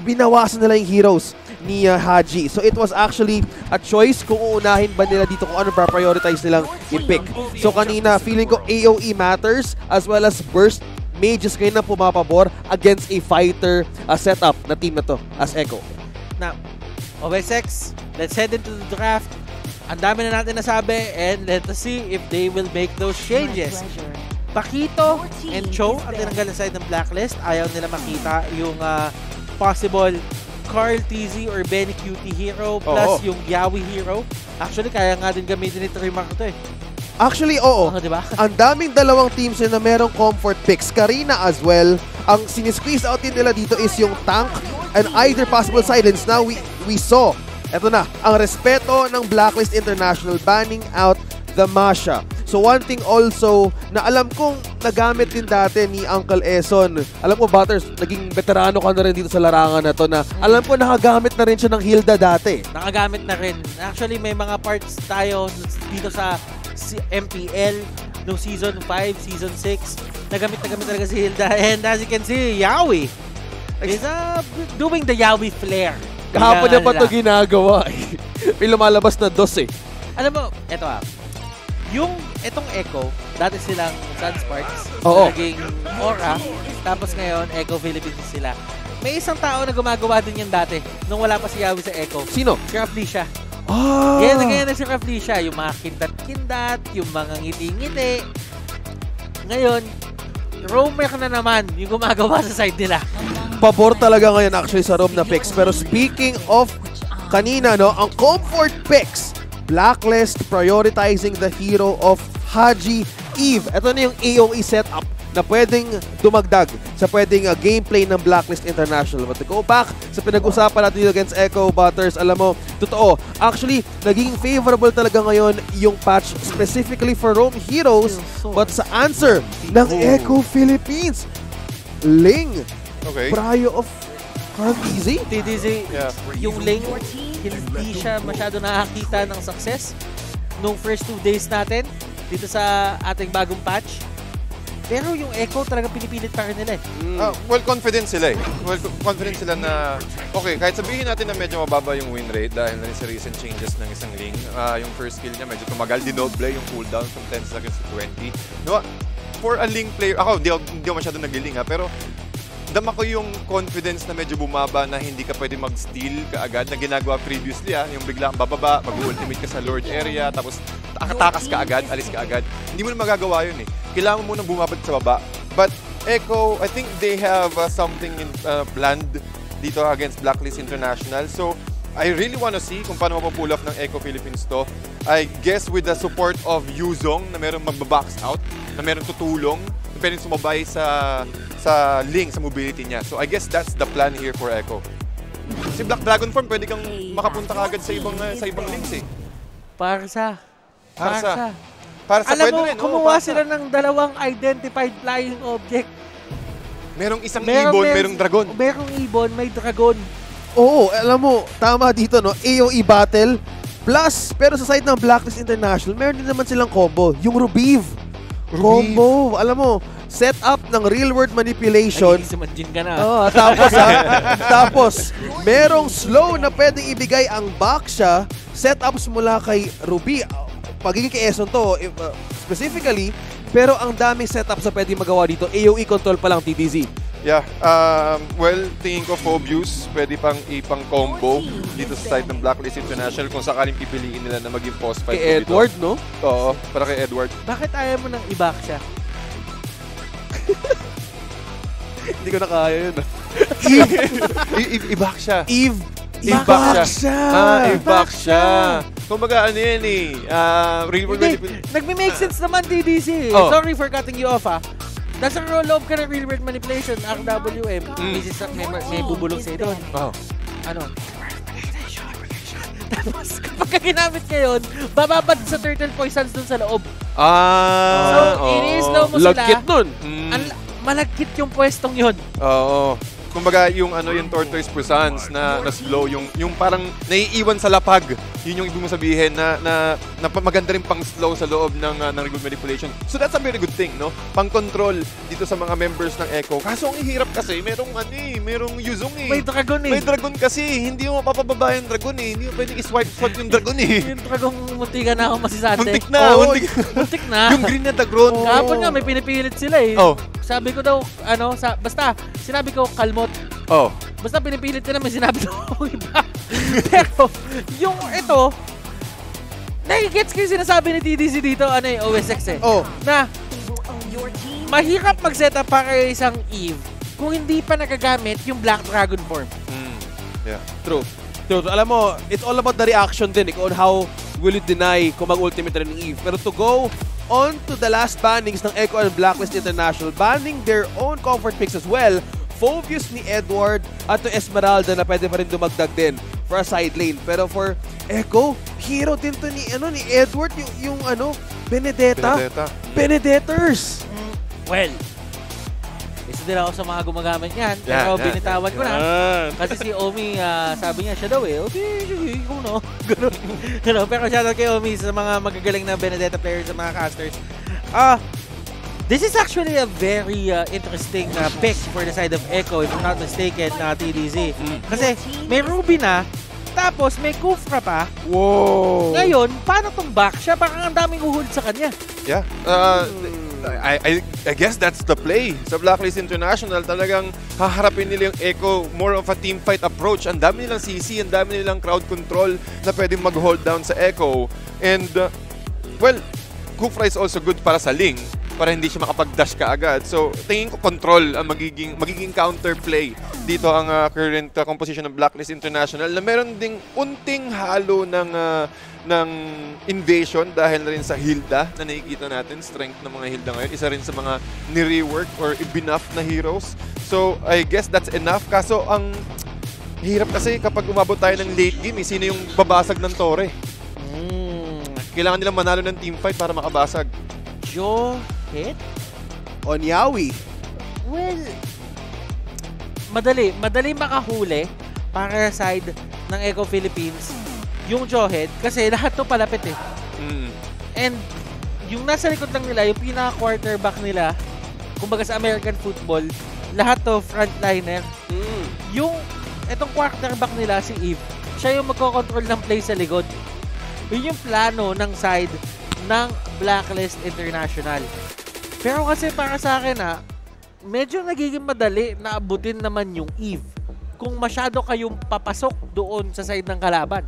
binawasan nila yung heroes ni Haji. So it was actually a choice kung uunahin ba nila dito kung ano prioritize nilang i-pick. So kanina, feeling ko AoE matters as well as burst mages ngayon na pumapabor against a fighter setup na team na to as Echo. Now, OSX, let's head into the draft. Ang dami na natin nasabi and let us see if they will make those changes. Pakito and Cho ang tinanggal na side ng blacklist. Ayaw nila makita yung possible Carl TZ or Benny Cutie hero plus yung Yawi hero. Actually, kaya nga din gamitin ni Trimark ito eh. Actually, oo. Diba? Ang daming dalawang teams na merong comfort picks. Karina as well. Ang sinisqueeze out din nila dito is yung tank and either possible silence. Now, we saw, eto na, ang respeto ng Blacklist International banning out the Masha. So one thing also na alam kong nagamit din dati ni Uncle Eson. Alam ko, Butters, naging veterano ka na rin dito sa larangan na to na alam ko nakagamit na rin siya ng Hilda dati. Nakagamit na rin. Actually, may mga parts tayo dito sa MPL no Season 5, Season 6. Nagamit talaga si Hilda. And as you can see, Yawi is doing the Yawi flair. Kahapon niya pa ito ginagawa. May lumalabas na dos eh. Alam mo, eto itong Echo, dati silang Sunsparks, naging Aura, tapos ngayon, Echo Philippines sila. May isang tao na gumagawa din yan dati, nung wala pa si Yawi sa Echo. Sino? Si Raflesia. Ganyan na si Raflesia, yung mga kindat-kindat, yung mga ngiti-ngiti. Ngayon, roamer na naman yung gumagawa sa side nila. Pabor talaga ngayon actually sa roam na picks. Pero speaking of kanina, no, ang comfort picks, Blacklist prioritizing the hero of Haji Eve. Ito na yung AoE setup na pwedeng dumagdag sa pwedeng gameplay ng Blacklist International. But to go back sa pinag-usapan natin dito against Echo, Butters, alam mo, totoo. Actually, naging favorable talaga ngayon yung patch specifically for Roam Heroes. But sa answer ng Echo Philippines, Ling, Prayo of Carl TZ? Yung Ling, hindi siya masyado nakakita ng success nung first 2 days natin dito sa ating bagong patch. Pero yung Echo talaga pinipilit pa rin nila eh. Well, confident sila eh. Well, confident sila na, okay, kahit sabihin natin na medyo mababa yung win rate dahil na rin sa recent changes ng isang Ling, yung first skill niya medyo tumagal, dinoble yung cooldown from 10 seconds to 20. No, for a Ling player, ako, hindi ako masyado nag-Ling ha, pero dama ko yung confidence na medyo bumaba na hindi ka pwede mag-steal kaagad na ginagawa previously yung biglang bababa, mag-ultimate ka sa Lord area, tapos takas ka agad, alis ka agad. Hindi mo na magagawa yun eh. Kailangan mo munang bumabad sa baba. But Echo, I think they have something planned dito against Blacklist International. So, I really want to see kung paano mapupull off ng Echo Philippines to. I guess with the support of Yuzong na meron magbabox out, na meron tutulong, na pwedeng sumabay sa Ling, sa mobility niya. So I guess that's the plan here for Echo. Si Black Dragon Form, pwede kang makapunta kagad sa ibang links eh. Parsa. Alam mo, kumuha sila ng dalawang identified flying object. Merong isang ibon, merong dragon. Merong ibon, may dragon. Oo, alam mo, tama dito, no? AoE battle. Plus, pero sa side ng Blacklist International, meron din naman silang combo. Yung Rubiv. Combo. Alam mo, set up ng real-world manipulation. Ay, sumanjin ka na. Tapos, merong slow na pwedeng ibigay ang Baksha. Setups mula kay Ruby. Pagiging kay Eson to, specifically. Pero ang daming setups na pwedeng magawa dito. AoE control pa lang, TTZ. Yeah, well, tingin ko Phobius, pwede pang ipang-combo dito sa side ng Blacklist International kung sakaling pipiliin nila na maging post fight. Kay Edward, no? Oo, para kay Edward. Bakit ayaw mo nang i-Baksha? Hindi ko na kaya yun. I-Baksha. I-Baksha. I-Baksha. Kumbaga, ano yan eh. Nagme-make sense naman, TDC. Sorry for cutting you off Nasa roll-off ka ng real-world manipulation, RWM. May bubulong sa'yo doon. Ano? Tapos, kapag ginamit ngayon, bababad sa turtle poisons dun sa loob. So, ini-slow mo sila. Lagkit nun. Malagkit yung pwestong yun. Oo. Kumbaga, yung tortoise poisons na slow, yung parang naiiwan sa lapag yun yung ibig mo sabihin na maganda rin pang slow sa loob ng good manipulation. So that's a very good thing, no? Pang-control dito sa mga members ng Echo. Kaso ang hirap kasi, merong Yuzong eh. May dragon eh. May dragon kasi, hindi mo mapapababa yung dragon eh. Hindi mo pwedeng i-swipe yung dragon eh. Yung dragon, munti ka na ako masisate. Muntik na, muntik na. Yung green na dragon. Kahapon nga, may pinipilit sila eh. Oh. Sabi ko daw, basta, sinabi ko, kalmot. Oh. Basta pinipilit nila, may sinabi daw iba. Pero, yung ito, nagigets ko yung sinasabi ni TDC dito, OSX eh. Oh. Na, mahirap mag-setup para isang Eve kung hindi pa nagagamit yung Black Dragon form. Yeah. True. Alam mo, it's all about the reaction din on how will you deny kung mag-ultimate rin ng Eve. Pero to go on to the last bannings ng Echo and Blacklist International, banning their own comfort picks as well, Phobius ni Edward at to Esmeralda na pwede pa rin dumagdag din for a side lane. Pero for Echo, hero din to ni Edward, yung Benedetta. Benedetters! Well, isa din ako sa mga gumagamit niyan, pero binitawan ko na. Kasi si Omi, sabi niya siya daw eh, okay, ikaw no. Ganun. Pero shoutout kay Omi sa mga magagaling na Benedetta players sa mga casters. This is actually a very interesting pick for the side of Echo, if I'm not mistaken, TDZ. Kasi may Ruby na, tapos may Kufra pa. Wow! Ngayon, paano tong back siya? Parang ang daming uhod sa kanya. Yeah. I guess that's the play. Sa Blacklist International, talagang haharapin nila yung Echo, more of a team fight approach. Ang dami nilang CC, ang dami nilang crowd control na pwedeng mag-hold down sa Echo. And, well, Kufra is also good para sa Ling, para hindi siya makapag-dash ka agad. So, tingin ko control ang magiging counterplay. Dito ang current composition ng Blacklist International na meron ding unting halo ng invasion dahil na rin sa Hilda na nakikita natin, strength ng mga Hilda ngayon. Isa rin sa mga ni-rework or i-buff na heroes. So, I guess that's enough. Kaso, ang hirap kasi kapag umabot tayo ng late game, sino yung babasag ng tore? Kailangan nilang manalo ng teamfight para makabasag. Hit? Onyawi. Well, madali makahuli para sa side ng Echo Philippines yung Johead kasi lahat to palapit eh. And yung nasa likod lang nila, yung pinaka-quarterback nila, kumbaga sa American football, lahat to frontliner. Yung etong quarterback nila, si Eve, siya yung magkocontrol ng play sa likod. Yun yung plano ng side ng Blacklist International. Pero kasi para sa akin medyo nagiging madali na abutin naman yung Eve kung masyado kayong papasok doon sa side ng kalaban.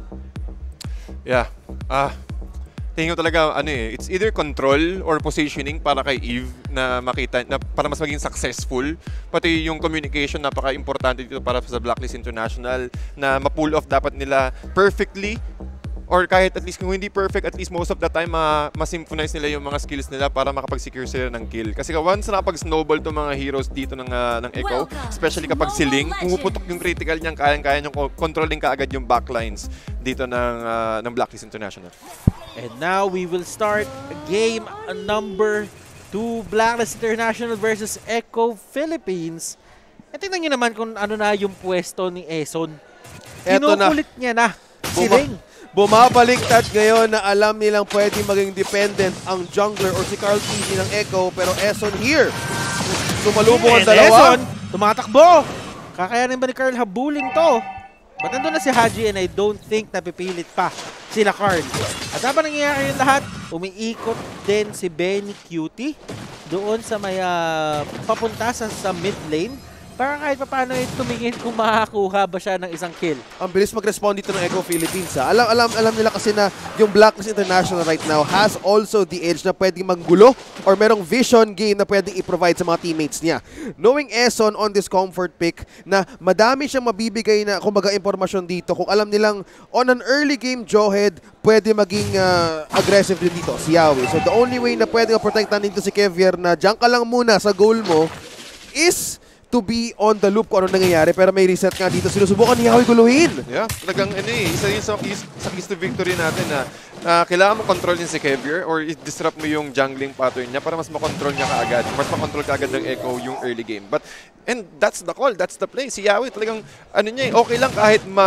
Yeah. Tingin ko talaga, it's either control or positioning para kay Eve na makita, na para mas maging successful. Pati yung communication, napaka-importante dito para sa Blacklist International na ma-pull off dapat nila perfectly. Or kahit at least kung hindi perfect, at least most of the time ma-symphonize nila yung mga skills nila para makapag-secure sila ng kill. Kasi once nakapag-snowball itong mga heroes dito ng Echo, especially kapag si Ling, pumuputok yung critical niyang kayang-kaya niyang controlling kaagad yung backlines dito ng Blacklist International. And now we will start game number 2, Blacklist International versus Echo Philippines. E tingnan nyo naman kung ano na yung pwesto ni Eson. Kinukulit niya na si Ling. Bumabaliktad ngayon na alam nilang pwede maging dependent ang jungler or si Carl TG ng Echo, pero Eson here. Sumalubong ang dalawa. Eson, tumatakbo. Kakayanin ba ni Carl habulin to? But nandun na si Haji and I don't think napipilit pa sila Carl. At habang nangyayari yung lahat, umiikot din si Benny Cutie doon sa may papunta sa mid lane. Para kahit paano tumingin kung makakuha ba siya ng isang kill. Ang bilis mag-respond dito ng Echo Philippines. Alam nila kasi na yung Blacklist International right now has also the edge na pwedeng manggulo or merong vision game na pwedeng i-provide sa mga teammates niya. Knowing Eson on this comfort pick na madami siyang mabibigay na kumbaga impormasyon dito. Kung alam nilang on an early game Johead, pwede maging aggressive din dito si Yawi. So the only way na pwede ma-protectan dito si Kevier na diyan ka lang muna sa goal mo is to be on the loop kung ano nangyayari, pero may reset nga dito. Sinusubukan ni Yawi guluhin. Yeah, talagang isa yun sa keys to victory natin na kailangan mo controlin si Kevier or disrupt mo yung jungling pattern niya para mas makontrol niya kaagad. Mas makontrol kaagad ng Echo yung early game. And that's the call, that's the play. Si Yawi talagang, okay lang kahit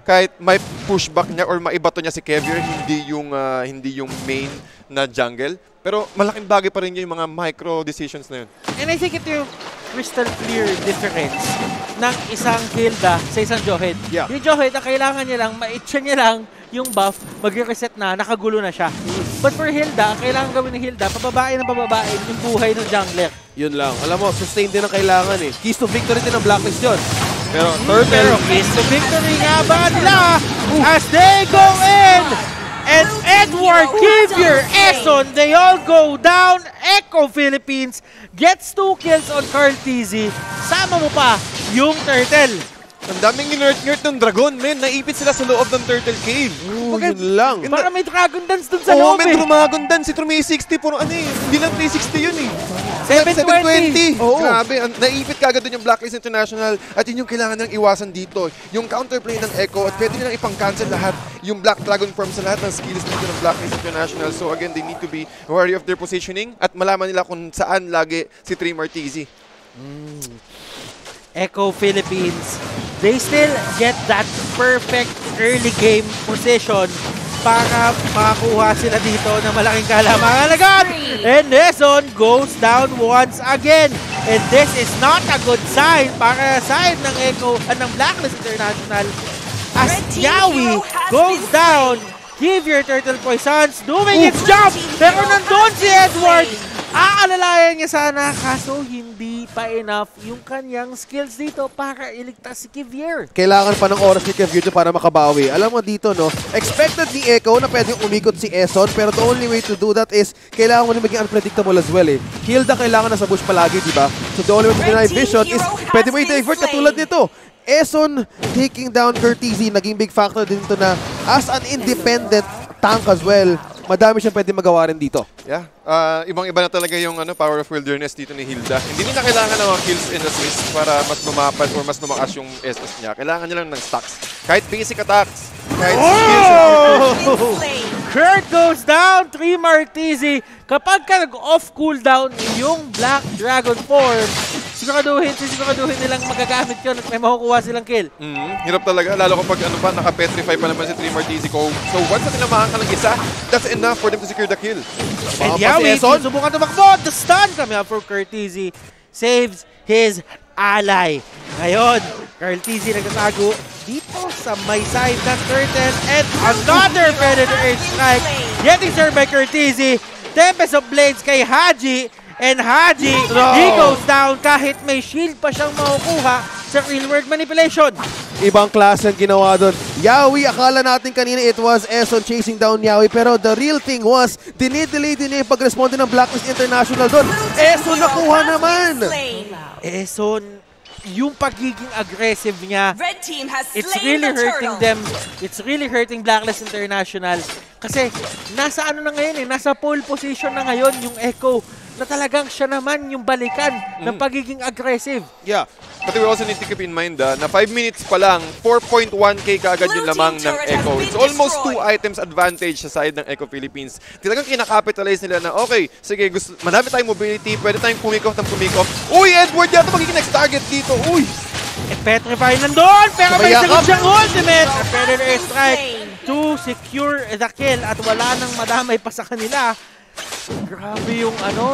kahit may pushback niya or maibato niya si Kevier, hindi yung main na jungle. Pero malaking bagay pa rin yung mga micro decisions na yun. And I think ito yung crystal clear difference ng isang Hilda sa isang Johed. Yeah. Yung Johed, ang kailangan niya lang, ma-itcha niya lang yung buff, mag-reset na, nakagulo na siya. But for Hilda, ang kailangan gawin ng Hilda, pababain yung buhay ng jungler. Yun lang. Alam mo, sustain din ang kailangan eh. Keys to victory din ang Blacklist yun. Pero Pero Turtle, keys to victory nga ba nila as they go in? And Edward, Kevier, Eson, they all go down. Echo Philippines gets 2 kills on Carl TZ. Sama mo pa yung Turtle. Ang daming inert-ngert ng Dragon, men. Naipit sila sa loob ng Turtle Cave. yun lang. Baka may Dragon Dance dun sa Oo, loob may eh. Dragon Dance. Si 360, puro ano eh. Hindi lang 360 yun eh. 720. Oo. Grabe. Naipit kagad dun yung Blacklist International at yun yung kailangan nilang iwasan dito. Yung counterplay ng Echo at pwede nilang ipang-cancel lahat yung Black Dragon Form sa lahat ng skills dito ng Blacklist International. So again, they need to be wary of their positioning at malaman nila kung saan lagi si Trey Martizzi. Echo Philippines, they still get that perfect early game position para makakuha sila dito ng malaking kalamangan agad. And Eson goes down once again. And this is not a good sign para sa side ng Echo ng Blacklist International. As Yawi goes down, Kevier Turtle Poisons doing its job. Pero nandun si Edward. Aalalayan niya sana kaso hindi pa enough yung kanyang skills dito para iligtas si Kevier. Kailangan pa ng oras ni Kevier para makabawi. Alam mo dito, no? Expected ni Echo na pwedeng umikot si Eson, pero the only way to do that is kailangan mo na maging unpredictable as well eh. Hilda kailangan nasa bush palagi, di ba? So the only way to deny vision is pwede mo i-divert katulad nito. Eson taking down Curtizy, naging big factor din ito na as an independent tank as well. Madami siyang pwede magawa rin dito. Yeah. Ibang-iba na talaga yung Power of Wilderness dito ni Hilda. Hindi niya kailangan ng mga kills in the Swiss para mas lumapad or mas lumakas yung SS niya. Kailangan niya lang ng stacks. Kahit basic attacks, kahit skills. Kurt goes down, 3 Martizzi. Kapag ka nag-off cooldown yung Black Dragon form, siguraduhin nilang magagamit yun at may makukuha silang kill. Hirap talaga, lalo kapag naka-petrify pa naman si Trey Martizzi ko. So once na tinamahan ka ng isa, that's enough for them to secure the kill. And Yawi, subukan tumakbo. The stun coming up for Curtizy. Saves his ally. Ngayon, Curtizy nagtatago dito sa may side ng Turtle. And another Predator Air Strike. Getting served by Curtizy. Tempest of Blades kay Haji. And Haji, he goes down kahit may shield pa siyang makukuha sa real-world manipulation. Ibang klase ang ginawa doon. Yawi, akala natin kanina it was Eson chasing down Yawi, pero the real thing was dinidilay din yung pag-responde ng Blacklist International doon. Eson nakuha naman! Eson, yung pagiging aggressive niya, it's really hurting them. It's really hurting Blacklist International. Kasi nasa ano na ngayon eh, nasa pole position na ngayon yung Echo na talagang siya naman yung balikan ng pagiging aggressive. Yeah. But we also need to keep in mind na 5 minutes pa lang, 4.1k kaagad yung lamang ng Echo. It's almost 2 items advantage sa side ng Echo Philippines. Talagang kinakapitalize nila na, okay, sige, marami tayong mobility, pwede tayong pumikoff ng pumikoff. Uy, Edward, yata magiging next target dito. Uy! Petrify nandun, pero may sagot siyang ultimate. A Predator Air Strike to secure the kill at wala nang madamay pa sa kanila. Grabe yung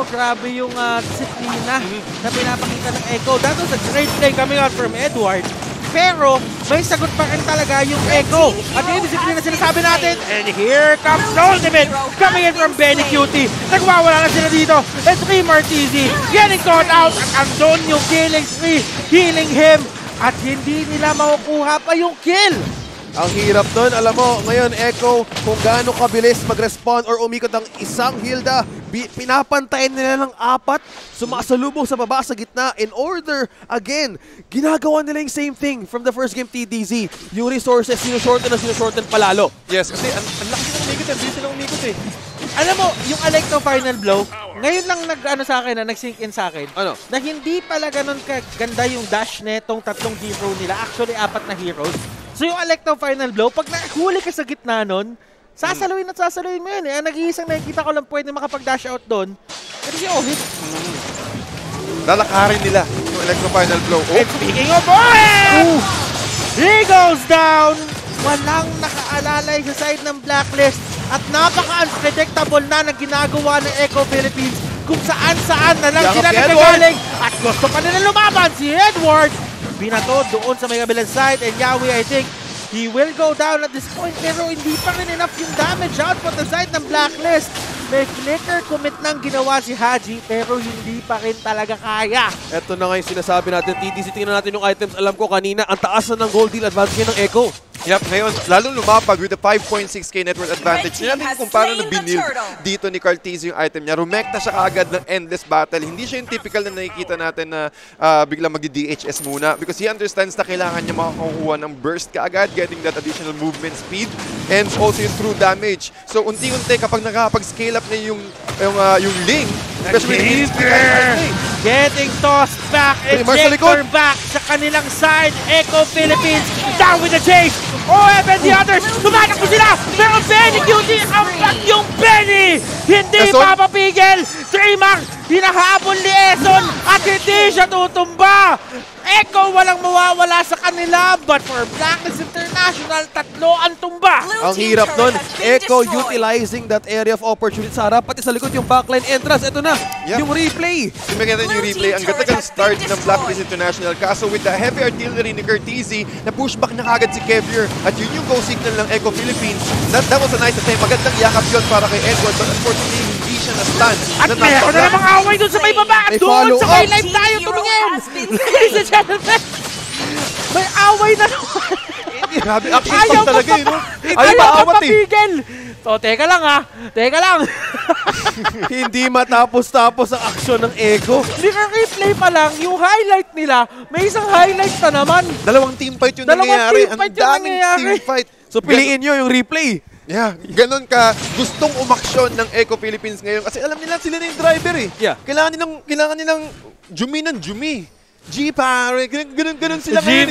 disiplina na pinapakita ng Echo. That was a great play coming out from Edward. Pero may sagot pa rin talaga yung Echo. At yung disiplina sinasabi natin. And here comes the ultimate coming in from Benny Cutie. Nagwawala na sila dito. And 3 Martizzi getting caught out. At andun yung killing spree, healing him. At hindi nila makukuha pa yung kill. Ang hirap doon. Alam mo, ngayon Echo, kung gaano kabilis mag-respond or umikot ng isang Hilda, pinapantayin nila ng 4, sumasalubong sa baba sa gitna in order, again, ginagawa nila yung same thing from the first game TDZ. Yung resources, sinushorten palalo. Yes, kasi ang laki silang umikot, hindi silang umikot eh. Alam mo, yung Alecto Final Blow, ngayon lang nag-sync in sa akin, Ano? na hindi pala ganun kaganda yung dash netong 3 hero nila. Actually, 4 na heroes. So yung Alecto Final Blow, pag nahuli ka sa gitna nun, sasaluin mo yun eh. Nag-iisang nakikita ko lang pwede makapag-dash out doon. Pero si Ohit. Lalakarin nila yung Electro Final Blow. And speaking of Ohit! He goes down! walang nakaalalay sa side ng Blacklist at napaka-unpredictable na ng ginagawa ng Echo Philippines kung saan-saan na lang sila nagagaling at gusto pa nila lumaban si Edward. Binato doon sa may kabilang side and Yawi, I think he will go down at this point pero hindi pa rin enough yung damage output the side ng Blacklist. May flicker commit nang ginawa si Haji pero hindi pa rin talaga kaya. Ito na nga yung sinasabi natin, TDC. Tingnan natin yung items. Alam ko kanina, ang taas na ng gold deal advantage ng Echo. Yep, ngayon, lalong lumapag with the 5.6k net worth advantage. Tingnan natin kung paano na binil dito ni Cartesi yung item niya. Rumekta siya kaagad ng endless battle. Hindi siya yung typical na nakikita natin na biglang mag-DHS muna because he understands na kailangan niya makakuha ng burst kaagad, getting that additional movement speed, and also yung true damage. So, unti-unti kapag nakapag-scale up na yung Ling, especially getting tossed back, ejector back sa kanilang side. Echo Philippines down with the chase. OF and the others, tumatakbo sila! Pero Benny QT, ang yung Benny! Hindi papapigil! Treymark, hinahabol ni Eson at hindi siya tutumba! Echo walang mawawala sa kanila, but for Blacklist International, tatlo ang tumba! Ang hirap nun. Echo utilizing that area of opportunity sa harap, pati sa likod yung backline entrance. Ito na, yung replay. Tingnan natin yung replay. Ang ganda ng start ng Blacklist International. Kaso with the heavy artillery ni Cartesi, na-pushback na kagad si Kevier. At yun yung go signal ng Echo Philippines. That was a nice attempt. Magandang yakap yun para kay Edward. But unfortunately, hindi siya na-stun. At meron na namang away doon sa may baba. At doon sa may live tayo tumingin. Ladies and gentlemen, may away na naman. Grabe, action talaga yun. Ayaw mapapigil. So, teka lang ha. Teka lang. Hindi matapos-tapos ang aksyon ng Echo. Naka-replay pa lang, yung highlight nila, may isang highlight na naman. Dalawang teamfight yung nangyayari. Ang daming teamfight. So, piliin nyo yung replay. Yeah, ganun ka gustong umaksyon ng Echo Philippines ngayon kasi alam nila sila na yung driver eh. Yeah. Kailangan nilang Jumi ng Jumi. G pare, ganun sila ngayon eh.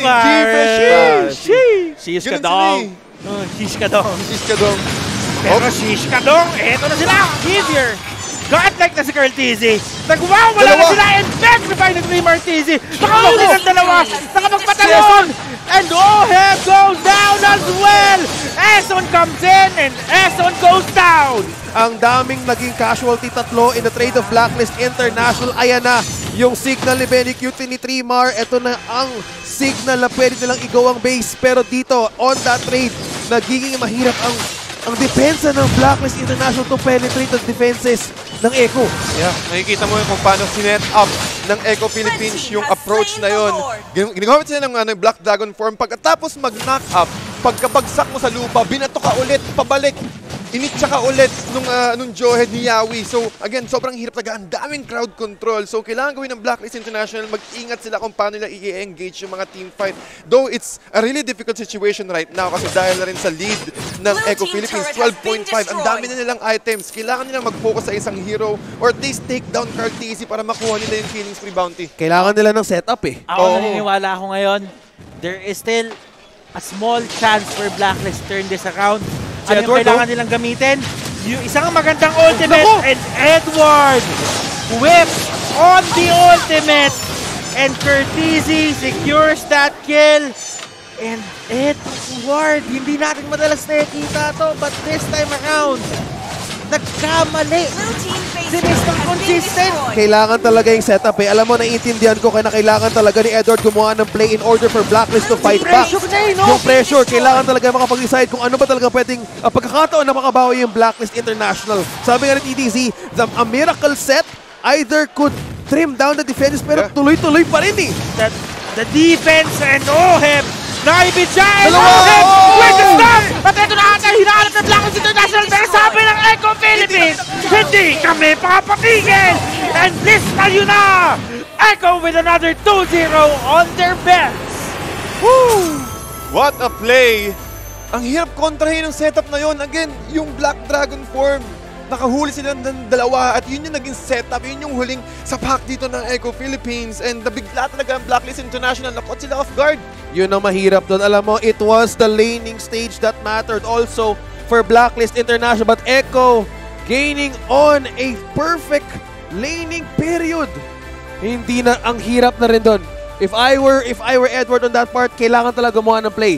Shish ka dong. Shish ka dong. Shish ka dong. Pero shish ka dong, eto na sila. Easier. Godlike na si Cartesi. Nagwawala na sila and petrify ni Trey Martesi. Nakahuli ng dalawa. Nakapagpatalon. And Oheb goes down as well. Eson comes in and Eson goes down. Ang daming naging casualty, tatlo in the trade of Blacklist International. Ayan na yung signal ni Benny QT ni Tremar. Ito na ang signal na pwede nilang igaw ang base. Pero dito, on that trade, nagiging mahirap ang depensa ng Blacklist International to penetrate the defenses ng Echo. Yeah, nakikita mo yung kung paano sinet up ng Echo Philippines yung approach na yun. Ginagawin sila ng Black Dragon form. Pagkatapos mag-knock up, pagkabagsak mo sa lupa, binato ka ulit, pabalik. Initsa ka ulit nung jawhead ni Yawi. So, again, sobrang hirap talaga. Ang daming crowd control. So, kailangan gawin ng Blacklist International. Mag-ingat sila kung paano nila i-engage yung mga team fight. Though, it's a really difficult situation right now kasi dahil na rin sa lead ng Echo Philippines, 12.5. Ang dami na nilang items. Kailangan nilang mag-focus sa isang hero or at least take down Cartesi para makuha nila yung Killing Spree bounty. Kailangan nila ng setup eh. Ako naniniwala ako ngayon, there is still a small chance for Blacklist turn this around. Ano yung kailangan nilang gamitin? Yung isang magandang ultimate and Edward whips on the ultimate and Cartesi secures that kill. And Edward, hindi natin madalas nakikita to but this time around, nagkamali. Si Mr. Consistent. Kailangan talaga yung setup eh. Alam mo, naiintindihan ko kaya na kailangan talaga ni Edward gumawa ng play in order for Blacklist to fight back. Yung pressure, kailangan talaga makapag-decide kung ano ba talaga pwedeng pagkakataon na makabawi yung Blacklist International. Sabi nga ng TDZ, a miracle set either could trim down the defenses pero tuloy-tuloy pa rin eh. The defense and Oheb naibit siya and Oheb with the stop! At ito na ata hinahanap ng Blacklist International pero sabi ng Echo Philippines, hindi kami papatigil! And this na yun na! Echo with another 2-0 on their belts! Woo! What a play! Ang hirap kontrahin ng setup na yun. Again, yung Black Dragon form. Nakahuli sila ng dalawa at yun yung naging setup. Yun yung huling sapak dito ng Echo Philippines. And nabigla talaga ang Blacklist International. Nakot sila off guard. Yun ang mahirap doon. Alam mo, it was the laning stage that mattered also for Blacklist International. But Echo gaining on a perfect laning period. Hindi na, ang hirap na rin doon. If I were Edward on that part, kailangan talaga gumawa ng play.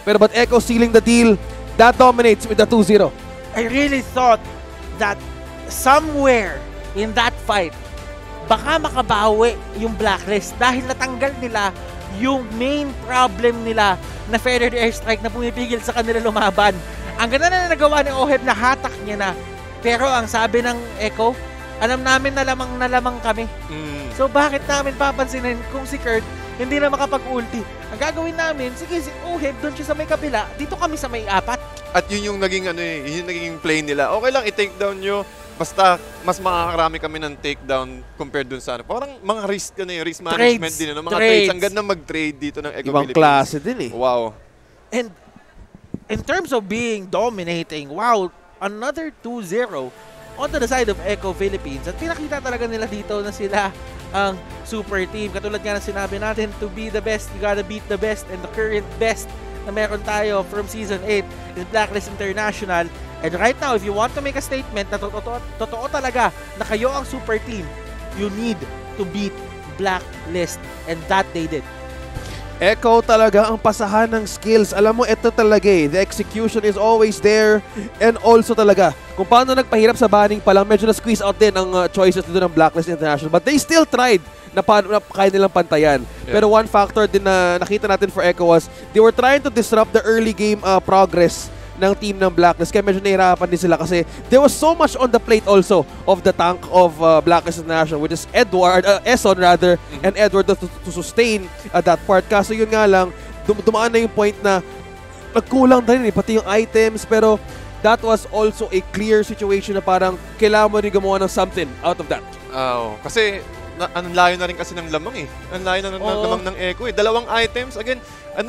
Pero but Echo sealing the deal. That dominates with the 2-0. I really thought that somewhere in that fight, baka makabawi yung Blacklist dahil natanggal nila yung main problem nila na feathered airstrike na pumipigil sa kanila lumaban. Ang ganda na nagawa ni Oheb na hatak niya na. Pero ang sabi ng Echo, alam namin na lamang kami. So bakit namin papansinin kung si Kurt hindi na makapag-ulti? Ang gagawin namin, sige, si Oheb doon siya sa may kabila, dito kami sa may 4. At yun yung naging yun yung naging play nila. Okay lang i-take down nyo, basta mas makakarami kami ng takedown compared dun sa ano. Parang mga risk risk management din, mga trades. Ang ganda mag-trade dito ng Echo Ibang Philippines. klase din eh. Wow. And in terms of being dominating, wow, another 2-0 onto the side of Echo Philippines. At pinakita talaga nila dito na sila ang super team. Katulad nga na sinabi natin, to be the best, you gotta beat the best. And the current best na meron tayo from Season 8 is Blacklist International. And right now, if you want to make a statement na totoo talaga na kayo ang super team, you need to beat Blacklist. And that they did. Echo talaga ang pasahan ng skills. Alam mo, ito talaga eh. The execution is always there. And also talaga, kung paano nagpahirap sa banning pa lang, medyo na-squeeze out din ang choices dito ng Blacklist International. But they still tried na kaya nilang pantayan. Yeah. Pero one factor din na nakita natin for Echo was they were trying to disrupt the early game progress ng team ng Blacklist. Kaya medyo nahirapan din sila kasi there was so much on the plate also of the tank of Blacklist International, which is Eson rather, and Edward to sustain that part. Kaso yun nga lang, dumaan na yung point na nagkulang na rin pati yung items, pero that was also a clear situation na parang kailangan mo rin gumawa ng something out of that. Kasi ang layo na rin kasi ng lamang eh. Ang layo na ng lamang ng Echo eh. 2 items, again, 5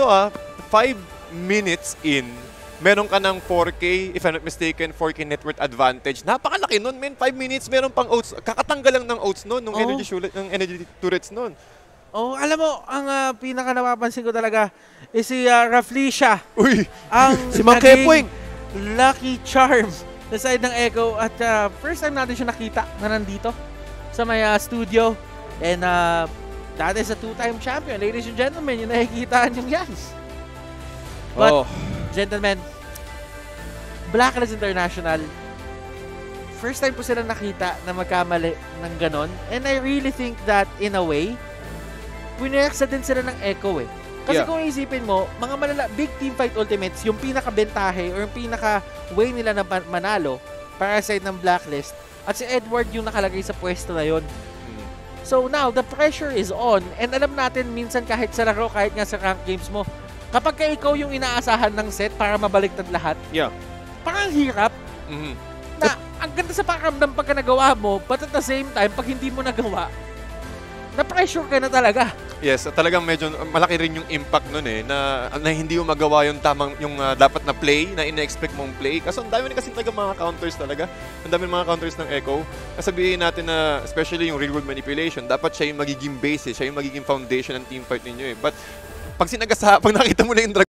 minutes in, meron ka ng 4K, if I'm not mistaken, 4K net worth advantage. Napakalaki nun, men. 5 minutes, meron pang oats. Kakatanggal lang ng oats nun, ng energy turrets nun. Alam mo, ang pinaka napapansin ko talaga is si Raflesia. Uy! Ang si Mang Kepoing. Lucky charm sa side ng Echo. At first time natin siya nakita na nandito sa may studio. And that is a 2-time champion. Ladies and gentlemen, yung nakikita nyo yan. But, gentlemen, Blacklist International, first time po sila nakita na magkamali ng ganon. And I really think that, in a way, pinereksa din sila ng Echo eh. Kasi kung isipin mo, mga big team fight ultimates, yung pinaka-bentahe or yung pinaka-way nila na manalo para sa side ng Blacklist, at si Edward yung nakalagay sa pwesto na yon. So now, the pressure is on. And alam natin, minsan kahit sa laro, kahit nga sa rank games mo, kapag ka ikaw yung inaasahan ng set para mabaliktad lahat, parang hirap. Na ang ganda sa pakiramdam pagka nagawa mo, but at the same time, pag hindi mo nagawa, na-pressure ka na talaga. Yes, talagang medyo malaki rin yung impact nun eh, na hindi mo magawa yung tamang, yung dapat na play, na ina-expect mong play. Kasi ang dami kasi talaga mga counters talaga. Ang dami mga counters ng Echo. Sabihin natin na, especially yung real-world manipulation, dapat siya yung magiging basis, siya yung magiging foundation ng teamfight ninyo eh. But pag nakita mo na yung